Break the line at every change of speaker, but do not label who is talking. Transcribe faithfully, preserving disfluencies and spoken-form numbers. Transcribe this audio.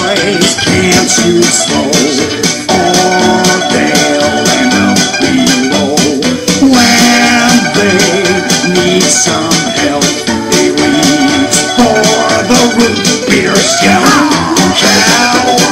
boys can't shoot slow, or they'll end up below. When they need some help, they reach for the root beer shell. Cow